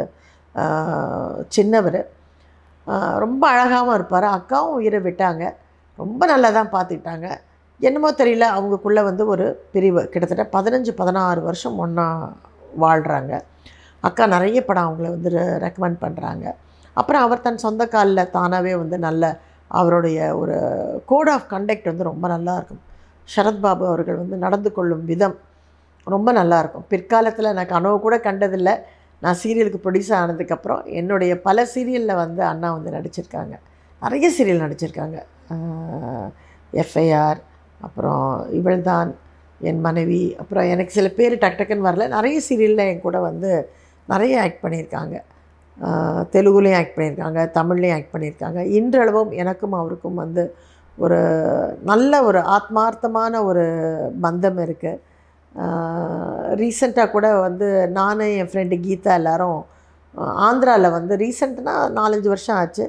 சின்னவர். ரொம்ப அழகாகவும் இருப்பார். அக்காவும் உயிரை விட்டாங்க. ரொம்ப நல்லா தான் பார்த்துக்கிட்டாங்க. என்னமோ தெரியல, அவங்களுக்குள்ளே வந்து ஒரு பிரிவு. கிட்டத்தட்ட பதினஞ்சு பதினாறு வருஷம் ஒன்றா வாழ்கிறாங்க. அக்கா நிறைய படம் அவங்கள வந்து ரெக்கமெண்ட் பண்ணுறாங்க. அப்புறம் அவர் தன் சொந்த காலில் தானாகவே வந்து நல்ல அவருடைய ஒரு கோட் ஆஃப் கண்டக்ட் வந்து ரொம்ப நல்லாயிருக்கும். சரத்பாபு அவர்கள் வந்து நடந்து கொள்ளும் விதம் ரொம்ப நல்லாயிருக்கும். பிற்காலத்தில் நான் கனவு கூட கண்டதில்லை. நான் சீரியலுக்கு ப்ரொடியூசர் ஆனதுக்கப்புறம் என்னுடைய பல சீரியலில் வந்து அண்ணா வந்து நடிச்சிருக்காங்க. நிறைய சீரியல் நடிச்சிருக்காங்க. எஃப்ஐஆர், அப்புறம் இவள்தான் என் மனைவி, அப்புறம் எனக்கு சில பேர் டக் டக்குன்னு வரல. நிறைய சீரியலில் என் கூட வந்து நிறைய ஆக்ட் பண்ணியிருக்காங்க. தெலுங்குலேயும் ஆக்ட் பண்ணியிருக்காங்க, தமிழ்லேயும் ஆக்ட் பண்ணியிருக்காங்க. இன்றளவும் எனக்கும் அவருக்கும் வந்து ஒரு நல்ல ஒரு ஆத்மார்த்தமான ஒரு பந்தம் இருக்குது. ரீசெண்டாக கூட வந்து நான் என் ஃப்ரெண்டு கீதா எல்லோரும் ஆந்திராவில் வந்து ரீசெண்ட்னால் நாலஞ்சு வருஷம் ஆச்சு,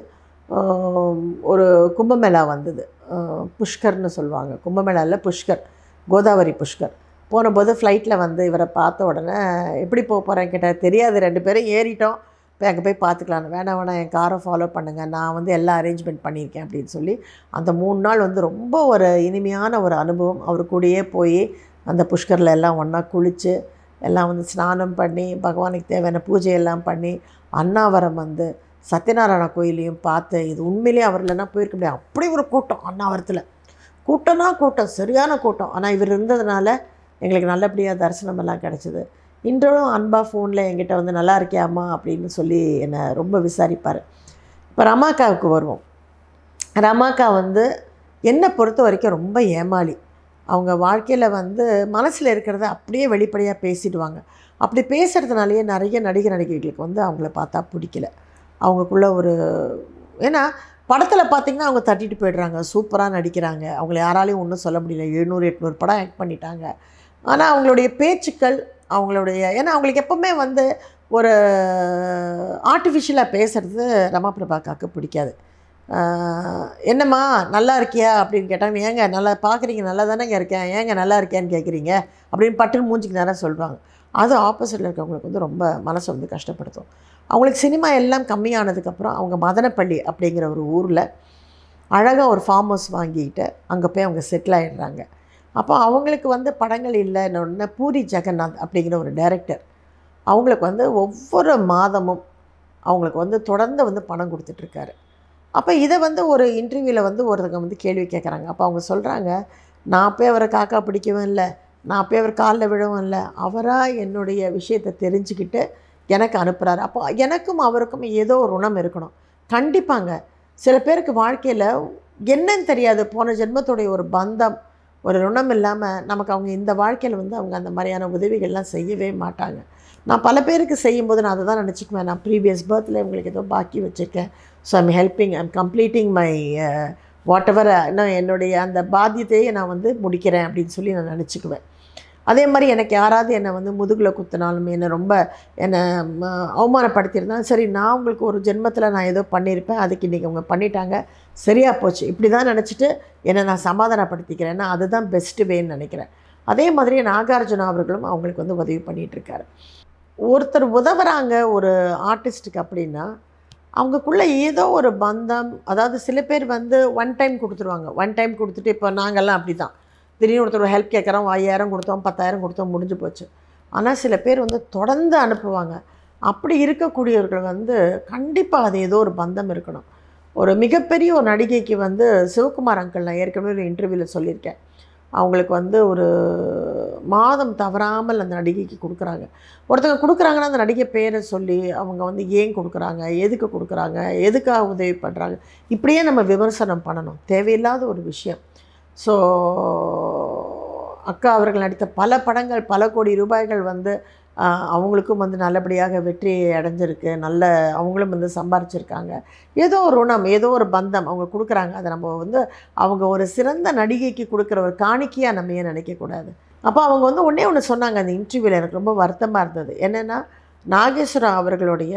ஒரு கும்பமேளா வந்தது. புஷ்கர்னு சொல்லுவாங்க. கும்பமேளாவில் புஷ்கர், கோதாவரி புஷ்கர். போனபோது ஃப்ளைட்டில் வந்து இவரை பார்த்த உடனே எப்படி போக போகிறேன் கேட்டால், தெரியாது, ரெண்டு பேரும் ஏறிட்டோம், போய் அங்கே போய் பார்த்துக்கலான்னு. வேணாம் வேணாம், என் காரை ஃபாலோ பண்ணுங்கள், நான் வந்து எல்லா அரேஞ்ச்மெண்ட் பண்ணியிருக்கேன் அப்படின்னு சொல்லி அந்த மூணு நாள் வந்து ரொம்ப ஒரு இனிமையான ஒரு அனுபவம். அவர் கூடயே போய் அந்த புஷ்கரில் எல்லாம் ஒன்றா குளித்து எல்லாம் வந்து ஸ்நானம் பண்ணி பகவானுக்கு தேவையான பூஜையெல்லாம் பண்ணி அன்னாவரம் வந்து சத்யநாராயண கோயிலையும் பார்த்து, இது உண்மையிலே அவர் இல்லைன்னா போயிருக்க முடியாது. அப்படி ஒரு கூட்டம் அன்னாவரத்தில். கூட்டம்னா கூட்டம், சரியான கூட்டம். ஆனால் இவர் இருந்ததுனால எங்களுக்கு நல்லபடியாக தரிசனம் எல்லாம் கிடச்சிது. இன்றும் அன்பா ஃபோனில் என்கிட்ட வந்து நல்லா இருக்கியாம்மா அப்படின்னு சொல்லி என்னை ரொம்ப விசாரிப்பார். இப்போ ரமாக்காவுக்கு வருவோம். ரமாக்கா வந்து என்னை பொறுத்த வரைக்கும் ரொம்ப ஏமாளி. அவங்க வாழ்க்கையில் வந்து மனசில் இருக்கிறத அப்படியே வெளிப்படையாக பேசிடுவாங்க. அப்படி பேசுகிறதுனாலேயே நிறைய நடிகர் நடிகைகளுக்கு வந்து அவங்கள பார்த்தா பிடிக்கல. அவங்களுக்குள்ள ஒரு, ஏன்னா படத்தில் பார்த்திங்கன்னா அவங்க தட்டிட்டு போய்ட்றாங்க, சூப்பராக நடிக்கிறாங்க, அவங்கள யாராலையும் ஒன்றும் சொல்ல முடியல. எழுநூறு எட்நூறு படம் ஆக்ட் பண்ணிட்டாங்க. ஆனால் அவங்களுடைய பேச்சுக்கள், அவங்களுடைய, ஏன்னா அவங்களுக்கு எப்போவுமே வந்து ஒரு ஆர்டிஃபிஷியலாக பேசுகிறது ரமா பிரபாக்காவுக்கு பிடிக்காது. என்னம்மா நல்லா இருக்கியா அப்படின்னு கேட்டாங்க. ஏங்க நல்லா பார்க்குறீங்க, நல்லா தானேங்க இருக்கேன், ஏங்க நல்லா இருக்கேன்னு கேட்குறீங்க அப்படின்னு பட்டுன்னு மூஞ்சிக்கு நேரம் சொல்கிறாங்க. அது ஆப்போசிட்டில் இருக்கவங்களுக்கு வந்து ரொம்ப மனசை வந்து கஷ்டப்படுத்தும். அவங்களுக்கு சினிமா எல்லாம் கம்மியானதுக்கப்புறம் அவங்க மதனப்பள்ளி அப்படிங்கிற ஒரு ஊரில் அழகாக ஒரு ஃபார்ம் ஹவுஸ் வாங்கிக்கிட்டு அங்கே போய் அவங்க செட்டில் ஆகிடுறாங்க. அப்போ அவங்களுக்கு வந்து படங்கள் இல்லைன்னு பூரி ஜெகநாத் அப்படிங்கிற ஒரு டைரக்டர் அவங்களுக்கு வந்து ஒவ்வொரு மாதமும் அவங்களுக்கு வந்து தொடர்ந்து வந்து பணம் கொடுத்துட்ருக்காரு. அப்போ இதை வந்து ஒரு இன்டர்வியூவில் வந்து ஒருத்தங்க வந்து கேள்வி கேட்குறாங்க. அப்போ அவங்க சொல்கிறாங்க, நான் போய் அவரை காக்கா பிடிக்கவும் இல்லை, நான் போய் அவர் காலில் விழவும் இல்லை, அவராக என்னுடைய விஷயத்தை தெரிஞ்சுக்கிட்டு எனக்கு அனுப்புகிறாரு. அப்போ எனக்கும் அவருக்கும் ஏதோ ஒரு ருணம் இருக்கணும். கண்டிப்பாங்க. சில பேருக்கு வாழ்க்கையில் என்னன்னு தெரியாது, போன ஜென்மத்துடைய ஒரு பந்தம், ஒரு ருணம் இல்லாமல் நமக்கு அவங்க இந்த வாழ்க்கையில் வந்து அவங்க அந்த மாதிரியான உதவிகள்லாம் செய்யவே மாட்டாங்க. நான் பல பேருக்கு செய்யும்போது நான் அதை தான் நினச்சிக்குவேன், நான் ப்ரீவியஸ் பர்த்தில் இவங்களுக்கு ஏதோ பாக்கி வச்சுருக்கேன், so I'm helping, I'm completing my whatever, நான் என்னுடைய அந்த பாத்தியத்தையே நான் வந்து முடிக்கிறேன் அப்படின்னு சொல்லி நான் நினச்சிக்குவேன். அதே மாதிரி எனக்கு யாராவது என்னை வந்து முதுகில் குத்தினாலும், என்னை ரொம்ப என்னை அவமானப்படுத்தியிருந்தாலும் சரி, நான் உங்களுக்கு ஒரு ஜென்மத்தில் நான் ஏதோ பண்ணியிருப்பேன், அதுக்கு இன்றைக்கி அவங்க பண்ணிட்டாங்க, சரியாக போச்சு, இப்படி தான் நினச்சிட்டு என்னை நான் சமாதானப்படுத்திக்கிறேன்னா அதுதான் பெஸ்ட்டு வேன்னு நினைக்கிறேன். அதே மாதிரி நாகார்ஜுனா அவர்களும் அவங்களுக்கு வந்து உதவி பண்ணிகிட்ருக்காரு. ஒருத்தர் உதவுறாங்க ஒரு ஆர்டிஸ்ட்டுக்கு அப்படின்னா அவங்களுக்குள்ளே ஏதோ ஒரு பந்தம், அதாவது சில பேர் வந்து ஒன் டைம் கொடுத்துருவாங்க. ஒன் டைம் கொடுத்துட்டு, இப்போ நாங்கள்லாம் அப்படி தான், திடீர்னு ஒருத்தர் ஒரு ஹெல்ப் கேட்குறோம், ஐயாயிரம் கொடுத்தோம், பத்தாயிரம் கொடுத்தோம், முடிஞ்சு போச்சு. ஆனால் சில பேர் வந்து தொடர்ந்து அனுப்புவாங்க. அப்படி இருக்கக்கூடியவர்கள் வந்து கண்டிப்பாக அது ஏதோ ஒரு பந்தம் இருக்கணும். ஒரு மிகப்பெரிய ஒரு நடிகைக்கு வந்து சிவகுமார் அங்கிள் நான் ஏற்கனவே ஒரு இன்டர்வியூவில் சொல்லியிருக்கேன். அவங்களுக்கு வந்து ஒரு மாதம் தவறாமல் அந்த நடிகைக்கு கொடுக்குறாங்க. ஒருத்தங்க கொடுக்குறாங்கன்னா அந்த நடிகை பேரை சொல்லி அவங்க வந்து ஏன் கொடுக்குறாங்க, எதுக்கு கொடுக்குறாங்க, எதுக்காக உதவி பண்ணுறாங்க, இப்படியே நம்ம விமர்சனம் பண்ணணும். தேவையில்லாத ஒரு விஷயம். ஸோ அக்கா அவர்கள் நடித்த பல படங்கள் பல கோடி ரூபாய்கள் வந்து அவங்களுக்கும் வந்து நல்லபடியாக வெற்றி அடைஞ்சிருக்கு. நல்ல அவங்களும் வந்து சம்பாரிச்சிருக்காங்க. ஏதோ ஒரு ருணம், ஏதோ ஒரு பந்தம் அவங்க கொடுக்குறாங்க. அதை நம்ம வந்து அவங்க ஒரு சிறந்த நடிகைக்கு கொடுக்குற ஒரு காணிக்கையாக நம்ம ஏன் நினைக்கக்கூடாது? அப்போ அவங்க வந்து ஒன்றே ஒன்று சொன்னாங்க அந்த இன்டர்வியூவில், எனக்கு ரொம்ப வருத்தமாக இருந்தது. என்னென்னா, நாகேஸ்வரா அவர்களுடைய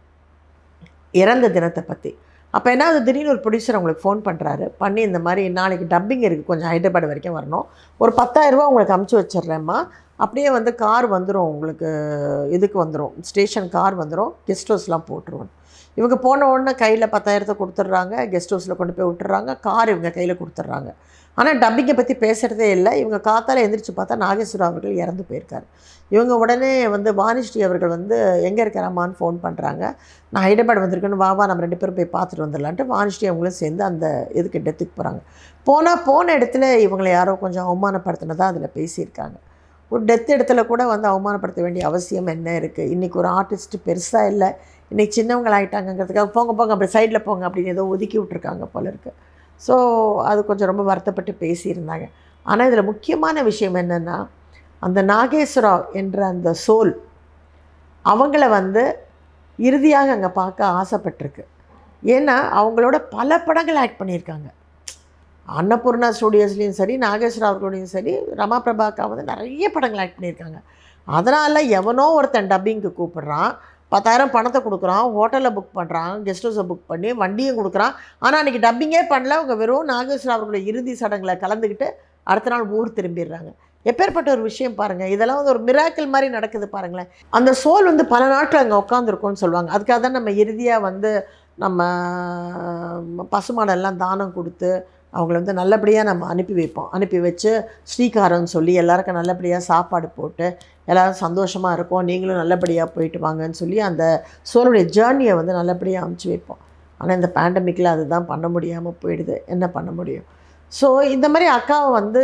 இறந்த தினத்தை பற்றி. அப்போ என்ன, அது திடீர்னு ஒரு ப்ரொடியூசர் அவங்களுக்கு ஃபோன் பண்ணுறாரு. பண்ணி இந்த மாதிரி நாளைக்கு டப்பிங் இருக்குது, கொஞ்சம் ஹைதராபாத் வரைக்கும் வரணும், ஒரு பத்தாயிரரூபா உங்களுக்கு அமுச்சு வச்சிட்றேம்மா, அப்படியே வந்து கார் வந்துடும் உங்களுக்கு, இதுக்கு வந்துடும், ஸ்டேஷன் கார் வந்துடும், கெஸ்ட் ஹவுஸ்லாம் போட்டுருவோம். இவங்க போன உடனே கையில் பத்தாயிரத்தை கொடுத்துட்றாங்க, கெஸ்ட் ஹவுஸில் கொண்டு போய் விட்டுறாங்க, கார் இவங்க கையில் கொடுத்துட்றாங்க. ஆனால் டப்பிங்கை பற்றி பேசுகிறதே இல்லை. இவங்க காத்தால் எந்திரிச்சு பார்த்தா நாகேஸ்வரா அவர்கள் இறந்து போயிருக்கார். இவங்க உடனே வந்து வாணிஸ்ரீ அவர்கள் வந்து எங்கே இருக்கிறாமான்னு ஃபோன் பண்ணுறாங்க. நான் ஹைதராபாத் வந்திருக்கேன்னு, வா வா நம்ம ரெண்டு பேரும் போய் பார்த்துட்டு வந்துடலான்ட்டு வாணிஸ்ரீ அவங்களும் சேர்ந்து அந்த இதுக்கு டெத்துக்கு போகிறாங்க. போனால் போன இடத்துல இவங்களை யாரோ கொஞ்சம் அவமானப்படுத்தினதாக அதில் பேசியிருக்காங்க. ஒரு டெத் இடத்துல கூட வந்து அவமானப்படுத்த வேண்டிய அவசியம் என்ன இருக்குது? இன்றைக்கி ஒரு ஆர்டிஸ்ட்டு பெருசாக இல்லை, இன்றைக்கி சின்னவங்களாயிட்டாங்கிறதுக்காக போங்க போங்க அப்படி சைடில் போங்க அப்படின்னு ஏதோ ஒதுக்கி விட்ருக்காங்க போல இருக்குது. ஸோ அது கொஞ்சம் ரொம்ப வருத்தப்பட்டு பேசியிருந்தாங்க. ஆனால் இதில் முக்கியமான விஷயம் என்னென்னா, அந்த நாகேஸ்வரா என்ற அந்த சோல் அவங்கள வந்து இறுதியாக அங்கே பார்க்க ஆசைப்பட்டிருக்கு. ஏன்னா அவங்களோட பல படங்கள் ஆக்ட் பண்ணியிருக்காங்க. அன்னபூர்ணா ஸ்டூடியோஸ்லேயும் சரி, நாகேஸ்வரா அவர்களோடையும் சரி, ரமா பிரபாக்கா வந்து நிறைய படங்கள் ஆக்ட் பண்ணியிருக்காங்க. அதனால் எவனோ ஒருத்தன் டப்பிங்க்கு கூப்பிட்றான், பத்தாயிரம் பணத்தை கொடுக்குறான், ஹோட்டலில் புக் பண்ணுறான், கெஸ்ட் ஹவுஸை புக் பண்ணி வண்டியும் கொடுக்குறான். ஆனால் அன்றைக்கி டப்பிங்கே பண்ணல, அவங்க வெறும் நாகேஸ்வரா அவர்களுடைய இறுதி சடங்கில் கலந்துக்கிட்டு அடுத்த நாள் ஊர் திரும்பிடுறாங்க. எப்பேற்பட்ட ஒரு விஷயம் பாருங்கள். இதெல்லாம் வந்து ஒரு மிராக்கிள் மாதிரி நடக்குது பாருங்களேன். அந்த சோல் வந்து பல நாட்கள் அங்கே உட்காந்துருக்கோன்னு சொல்லுவாங்க. அதுக்காக தான் நம்ம இறுதியாக வந்து நம்ம பசுமாடெல்லாம் தானம் கொடுத்து அவங்கள வந்து நல்லபடியாக நம்ம அனுப்பி வைப்போம். அனுப்பி வச்சு ஸ்ரீகாரம்னு சொல்லி எல்லாருக்கும் நல்லபடியாக சாப்பாடு போட்டு எல்லோரும் சந்தோஷமாக இருக்கும், நீங்களும் நல்லபடியாக போயிட்டு வாங்கன்னு சொல்லி அந்த சோலுடைய ஜேர்னியை வந்து நல்லபடியாக அமுச்சு வைப்போம். ஆனால் இந்த பேண்டமிக்கில் அதுதான் பண்ண முடியாமல் போயிடுது. என்ன பண்ண முடியும்? ஸோ இந்த மாதிரி அக்காவை வந்து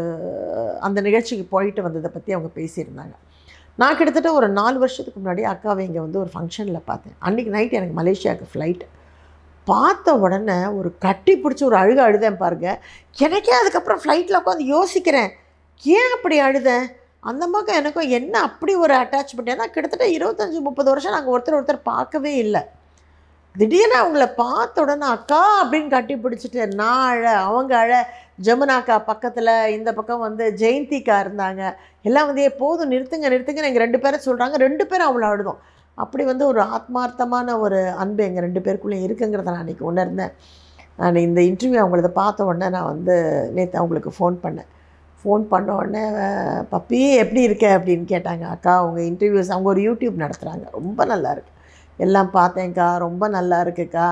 அந்த நிகழ்ச்சிக்கு போயிட்டு வந்ததை பற்றி அவங்க பேசியிருந்தாங்க. நான் கிட்டத்தட்ட ஒரு நாலு வருஷத்துக்கு முன்னாடி அக்காவை இங்கே வந்து ஒரு ஃபங்க்ஷனில் பார்த்தேன். அன்றைக்கி நைட் எனக்கு மலேசியாவுக்கு ஃப்ளைட்டு. பார்த்த உடனே ஒரு கட்டி பிடிச்சி ஒரு அழுக அழுதேன் பாருங்கள். எனக்கே அதுக்கப்புறம் ஃப்ளைட்டில் உட்காந்து யோசிக்கிறேன், ஏன் அப்படி அழுதேன்? அந்த பக்கம் எனக்கும் என்ன அப்படி ஒரு அட்டாச்மெண்ட்? ஏன்னா கிட்டத்தட்ட இருபத்தஞ்சி முப்பது வருஷம் நாங்கள் ஒருத்தர் ஒருத்தர் பார்க்கவே இல்லை. திடீர்னு அவங்கள பார்த்த உடனே அக்கா அப்படின்னு கட்டி பிடிச்சிட்டு நான் அழ, அவங்க அழ, ஜமுனாக்கா பக்கத்தில், இந்த பக்கம் வந்து ஜெயந்திக்கா இருந்தாங்க. எல்லாம் வந்து போதும் நிறுத்துங்க நிறுத்துங்க எங்கள் ரெண்டு பேரும் சொல்கிறாங்க. ரெண்டு பேரும் அவ்வளோ அழுதோம். அப்படி வந்து ஒரு ஆத்மார்த்தமான ஒரு அன்பு எங்கள் ரெண்டு பேருக்குள்ளே இருக்குங்கிறத நான் அன்றைக்கி உணர்ந்தேன். நான் இந்த இன்டர்வியூ அவங்களத பார்த்த உடனே நான் வந்து நேற்று அவங்களுக்கு ஃபோன் பண்ணேன். ஃபோன் பண்ண உடனே, பப்பி எப்படி இருக்க அப்படின்னு கேட்டாங்க. அக்கா அவங்க இன்டர்வியூஸ், அவங்க ஒரு யூடியூப் நடத்துகிறாங்க, ரொம்ப நல்லாயிருக்கு, எல்லாம் பார்த்தேன்க்கா, ரொம்ப நல்லா இருக்குக்கா,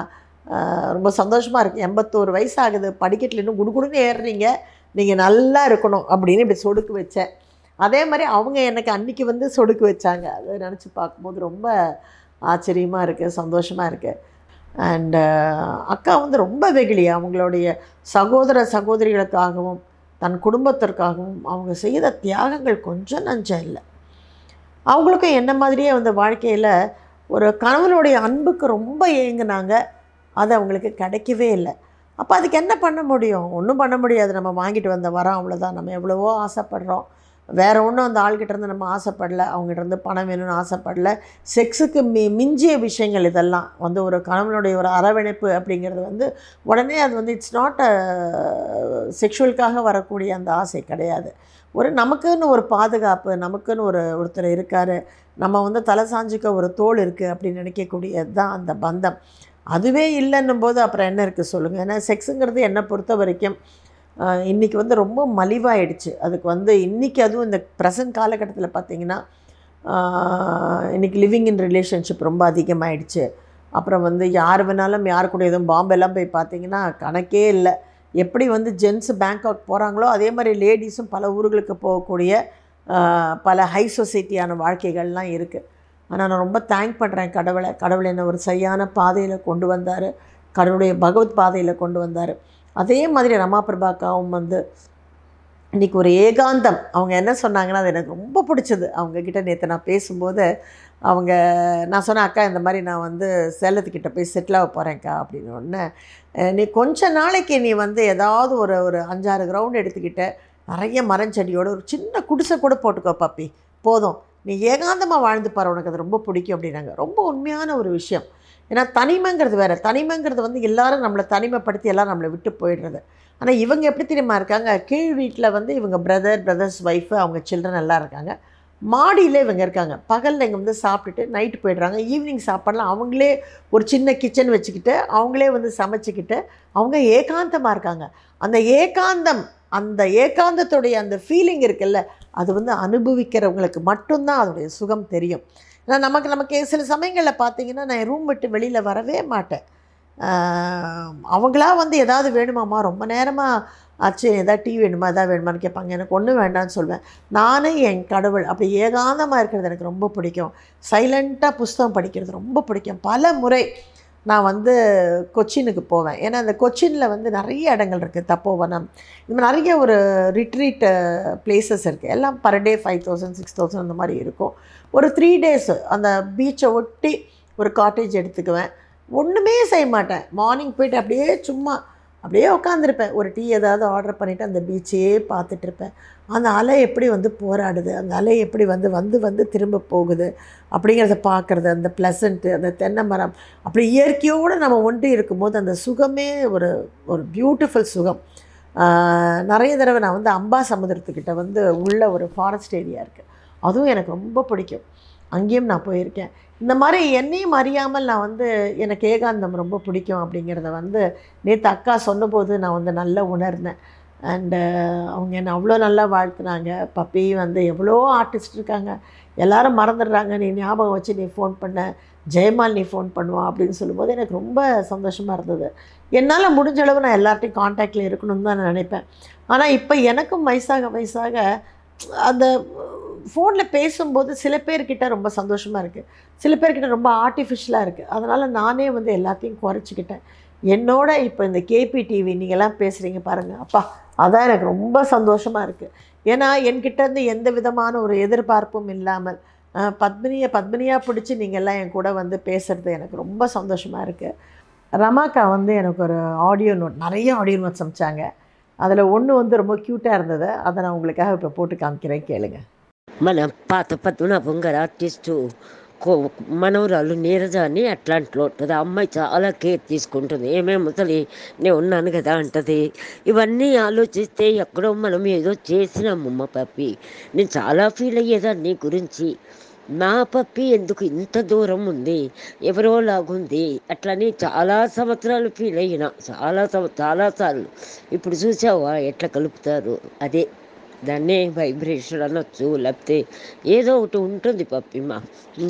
ரொம்ப சந்தோஷமாக இருக்குது, எண்பத்தோரு வயசு ஆகுது, படிக்கட்டில் இன்னும் குடுகுடுன்னு ஏறுறீங்க, நீங்கள் நல்லா இருக்கணும் அப்படின்னு இப்படி சொடுக்கு வச்சேன். அதே மாதிரி அவங்க எனக்கு அன்றைக்கி வந்து சொடுக்கு வச்சாங்க. அதை நினச்சி பார்க்கும்போது ரொம்ப ஆச்சரியமாக இருக்குது, சந்தோஷமாக இருக்குது. அண்டு அக்கா வந்து ரொம்ப வெகுளி. அவங்களுடைய சகோதர சகோதரிகளுக்காகவும் தன் குடும்பத்திற்காகவும் அவங்க செய்த தியாகங்கள் கொஞ்சம் நஞ்சம் இல்லை. அவங்களுக்கும் என்ன மாதிரியே வந்து வாழ்க்கையில் ஒரு கணவனுடைய அன்புக்கு ரொம்ப ஏங்குனாங்க. அது அவங்களுக்கு கிடைக்கவே இல்லை. அப்போ அதுக்கு என்ன பண்ண முடியும்? ஒன்றும் பண்ண முடியாது. நம்ம வாங்கிட்டு வந்த வரோம், அவ்வளோதான். நம்ம எவ்வளவோ ஆசைப்படுறோம், வேறு ஒன்றும் அந்த ஆள்கிட்டேருந்து நம்ம ஆசைப்படலை, அவங்ககிட்டருந்து பணம் வேணும்னு ஆசைப்படலை. செக்ஸுக்கு மி மிஞ்சிய விஷயங்கள் இதெல்லாம் வந்து ஒரு கணவனுடைய ஒரு அரவணைப்பு அப்படிங்கிறது வந்து உடனே அது வந்து இட்ஸ் நாட் அ செக்ஷுவலுக்காக வரக்கூடிய அந்த ஆசை கிடையாது. ஒரு நமக்குன்னு ஒரு பாதுகாப்பு, நமக்குன்னு ஒரு ஒருத்தர் இருக்கார், நம்ம வந்து தலை சாஞ்சிக்க ஒரு தோள் இருக்குது அப்படின்னு நினைக்கக்கூடியது தான் அந்த பந்தம். அதுவே இல்லைன்னும் போது அப்புறம் என்ன இருக்குது சொல்லுங்கள்? ஏன்னா செக்ஸுங்கிறது என்னை பொறுத்த வரைக்கும் இன்றைக்கி வந்து ரொம்ப மலிவாயிடுச்சு. அதுக்கு வந்து இன்றைக்கி அதுவும் இந்த ப்ரெசன்ட் காலகட்டத்தில் பார்த்திங்கன்னா இன்றைக்கி லிவிங் இன் ரிலேஷன்ஷிப் ரொம்ப அதிகமாகிடுச்சு. அப்புறம் வந்து யார் வேணாலும் யார் கூட எதுவும் பாம்பெல்லாம் போய் பார்த்திங்கன்னா கணக்கே இல்லை. எப்படி வந்து ஜென்ஸு பேங்காக் போகிறாங்களோ அதே மாதிரி லேடிஸும் பல ஊர்களுக்கு போகக்கூடிய பல ஹை சொசைட்டியான வாழ்க்கைகள்லாம் இருக்குது. ஆனால் நான் ரொம்ப தேங்க் பண்ணுறேன் கடவுளை. கடவுளை என்னை ஒரு சரியான பாதையில் கொண்டு வந்தார். கடவுளுடைய பகவத் பாதையில் கொண்டு வந்தார். அதே மாதிரி ரமா பிரபாக்காவும் வந்து இன்றைக்கி ஒரு ஏகாந்தம். அவங்க என்ன சொன்னாங்கன்னா அது எனக்கு ரொம்ப பிடிச்சது. அவங்கக்கிட்ட நேற்று நான் பேசும்போது அவங்க நான் சொன்னேன், அக்கா இந்த மாதிரி நான் வந்து சேலத்துக்கிட்ட போய் செட்டில் ஆக போகிறேன்க்கா அப்படின்னு. ஒன்று நீ கொஞ்ச நாளைக்கு நீ வந்து ஏதாவது ஒரு ஒரு அஞ்சாறு கிரவுண்ட் எடுத்துக்கிட்ட நிறைய மரஞ்செடியோடு ஒரு சின்ன குடிசை கூட போட்டுக்கோ பாப்பி, போதும், நீ ஏகாந்தமாக வாழ்ந்து பாரு, உனக்கு அது ரொம்ப பிடிக்கும் அப்படின்னாங்க. ரொம்ப உண்மையான ஒரு விஷயம். ஏன்னா தனிமைங்கிறது வேறு. தனிமைங்கிறது வந்து எல்லோரும் நம்மளை தனிமைப்படுத்தி எல்லோரும் நம்மளை விட்டு போயிடுறது. ஆனால் இவங்க எப்படி தெரியுமா இருக்காங்க, கீழ் வீட்டில் வந்து இவங்க பிரதர் பிரதர்ஸ் ஒய்ஃபு அவங்க சில்ட்ரன் எல்லாம் இருக்காங்க. மாடியில் இவங்க இருக்காங்க. பகலில் இங்கே வந்து சாப்பிட்டுட்டு நைட்டு போய்ட்றாங்க. ஈவினிங் சாப்பாடெலாம் அவங்களே ஒரு சின்ன கிச்சன் வச்சுக்கிட்டு அவங்களே வந்து சமைச்சிக்கிட்டு அவங்க ஏகாந்தமாக இருக்காங்க. அந்த ஏகாந்தம், அந்த ஏகாந்தத்துடைய அந்த ஃபீலிங் இருக்குல்ல, அது வந்து அனுபவிக்கிறவங்களுக்கு மட்டும்தான் அதோடைய சுகம் தெரியும். ஏன்னா நமக்கு நமக்கு சில சமயங்களில் பார்த்திங்கன்னா நான் ரூம் விட்டு வெளியில் வரவே மாட்டேன். அவங்களா வந்து எதாவது வேணுமாம்மா, ரொம்ப நேரமாக ஆச்சு, எதாவது டீ வேணுமா எதாவது வேணுமான்னு கேட்பாங்க. எனக்கு ஒன்றும் வேண்டான்னு சொல்வேன். நானே என் கடவுள் அப்படி ஏகாந்தமாக இருக்கிறது எனக்கு ரொம்ப பிடிக்கும். சைலண்ட்டாக புஸ்தகம் படிக்கிறது ரொம்ப பிடிக்கும். பல முறை நான் வந்து கொச்சினுக்கு போவேன். ஏன்னா அந்த கொச்சினில் வந்து நிறைய இடங்கள் இருக்குது. தப்போவனம், இந்த மாதிரி நிறைய ஒரு ரிட்ரீட் பிளேசஸ் இருக்குது. எல்லாம் per day five thousand six thousand அந்த மாதிரி இருக்கும். ஒரு த்ரீ டேஸு அந்த பீச்சை ஒட்டி ஒரு காட்டேஜ் எடுத்துக்குவேன். ஒன்றுமே செய்ய மாட்டேன். மார்னிங் போய்ட்டு அப்படியே சும்மா அப்படியே உட்காந்துருப்பேன். ஒரு டீ ஏதாவது ஆர்டர் பண்ணிவிட்டு அந்த பீச்சையே பார்த்துட்ருப்பேன். அந்த அலை எப்படி வந்து போராடுது, அந்த அலை எப்படி வந்து வந்து வந்து திரும்ப போகுது அப்படிங்கிறத பார்க்குறது, அந்த ப்ளசண்ட்டு, அந்த தென்னை மரம், அப்படி இயற்கையோடு நம்ம ஒன்றி இருக்கும்போது அந்த சுகமே ஒரு ஒரு பியூட்டிஃபுல் சுகம். நிறைய தடவை நான் வந்து அம்பா சமுத்திரத்துக்கிட்ட வந்து உள்ள ஒரு ஃபாரஸ்ட் ஏரியா இருக்குது, அதுவும் எனக்கு ரொம்ப பிடிக்கும். அங்கேயும் நான் போயிருக்கேன். இந்த மாதிரி என்னையும் அறியாமல் நான் வந்து எனக்கு ஏகாந்தம் ரொம்ப பிடிக்கும் அப்படிங்கிறத வந்து நேற்று அக்கா சொன்னபோது நான் வந்து நல்லா உணர்ந்தேன். அண்டு அவங்க என்னை அவ்வளோ நல்லா வாழ்த்துனாங்க. பப்பி வந்து எவ்வளோ ஆர்டிஸ்ட் இருக்காங்க, எல்லோரும் மறந்துடுறாங்க, நீ ஞாபகம் வச்சு நீ ஃபோன் பண்ண, ஜெயமால் நீ ஃபோன் பண்ணுவான் அப்படின்னு சொல்லும்போது எனக்கு ரொம்ப சந்தோஷமாக இருந்தது. என்னால் முடிஞ்ச அளவு நான் எல்லார்ட்டையும் காண்டாக்டில் இருக்கணும்னு தான் நான் நினைப்பேன். ஆனால் இப்போ எனக்கும் வயசாக வயசாக அந்த ஃபோனில் பேசும்போது சில பேர்கிட்ட ரொம்ப சந்தோஷமாக இருக்குது, சில பேர்கிட்ட ரொம்ப ஆர்டிஃபிஷியலாக இருக்குது. அதனால் நானே வந்து எல்லாத்தையும் குறைச்சிக்கிட்டேன். என்னோட இப்போ இந்த கேபி டிவி நீங்கள்லாம் பேசுகிறீங்க பாருங்கள், அப்பா அதான் எனக்கு ரொம்ப சந்தோஷமாக இருக்குது. ஏன்னா என்கிட்டேருந்து எந்த விதமான ஒரு எதிர்பார்ப்பும் இல்லாமல் பத்மினியை பத்மினியாக பிடிச்சி நீங்கள்லாம் என் கூட வந்து பேசுகிறது எனக்கு ரொம்ப சந்தோஷமாக இருக்குது. ரமாக்கா வந்து எனக்கு ஒரு ஆடியோ நோட், நிறைய ஆடியோ நோட்ஸ் அனுப்பிச்சாங்க. அதில் ஒன்று வந்து ரொம்ப க்யூட்டாக இருந்தது. அதை நான் உங்களுக்காக இப்போ போட்டு காமிக்கிறேன், கேளுங்க. మన పాత పద్మన బొంగర ఆర్టిస్టు కో మనవరాలు నీరజ అని అట్లాంటిలో ఉంటుంది. ఆ అమ్మాయి చాలా కేర్ తీసుకుంటుంది. ఏమేమో తల్లి నేను ఉన్నాను కదా అంటది. ఇవన్నీ ఆలోచిస్తే ఎక్కడో మనం ఏదో చేసినామమ్మ పప్పి. నేను చాలా ఫీల్ అయ్యేదాన్ని నీ గురించి. నా పప్పి ఎందుకు ఇంత దూరం ఉంది, ఎవరో లాగుంది అట్లని చాలా సంవత్సరాలు ఫీల్ అయినా, చాలా చాలాసార్లు. ఇప్పుడు చూసావా ఎట్లా కలుపుతారు, అదే దాన్నే వైబ్రేషన్ అనొచ్చు, లేకపోతే ఏదో ఒకటి ఉంటుంది పప్పిమ్మ.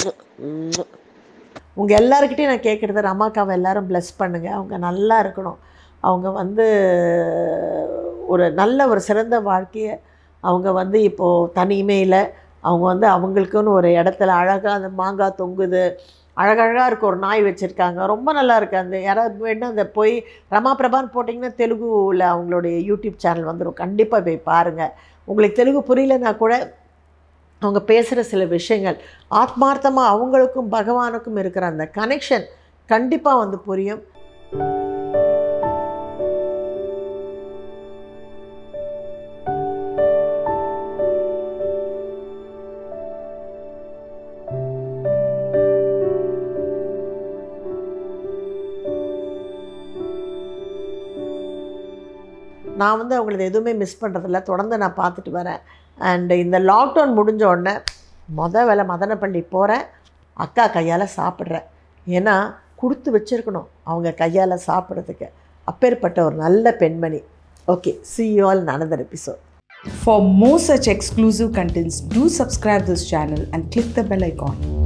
உங்கள் எல்லாருக்கிட்டையும் நான் கேட்குறது, ரமாக்காவை எல்லோரும் ப்ளஸ் பண்ணுங்கள். அவங்க நல்லா இருக்கணும். அவங்க வந்து ஒரு நல்ல ஒரு சிறந்த வாழ்க்கையை அவங்க வந்து இப்போது தனிமையில் அவங்க வந்து அவங்களுக்குன்னு ஒரு இடத்துல அழகாக அந்த மாங்காய் தொங்குது, அழகழகாக இருக்குது. ஒரு நாய் வச்சுருக்காங்க, ரொம்ப நல்லா இருக்குது. அந்த யாராவது வேணும் அந்த போய் ரமா பிரபான்னு போட்டிங்கன்னா தெலுங்குவில் அவங்களுடைய யூடியூப் சேனல் வந்துடும், கண்டிப்பாக போய் பாருங்கள். உங்களுக்கு தெலுங்கு புரியலன்னா கூட அவங்க பேசுகிற சில விஷயங்கள் ஆத்மார்த்தமாக அவங்களுக்கும் பகவானுக்கும் இருக்கிற அந்த கனெக்ஷன் கண்டிப்பாக வந்து புரியும். நான் வந்து அவங்களது எதுவுமே மிஸ் பண்ணுறதில்ல, தொடர்ந்து நான் பார்த்துட்டு வரேன். அண்டு இந்த லாக்டவுன் முடிஞ்ச உடனே மொதல் வேலை மதனப்பள்ளி போகிறேன், அக்கா கையால் சாப்பிட்றேன். ஏன்னா கொடுத்து வச்சுருக்கணும் அவங்க கையால் சாப்பிட்றதுக்கு. அப்பேற்பட்ட ஒரு நல்ல பெண்மணி. Okay, see you all in another episode. For more such exclusive contents, do subscribe this channel and click the bell icon.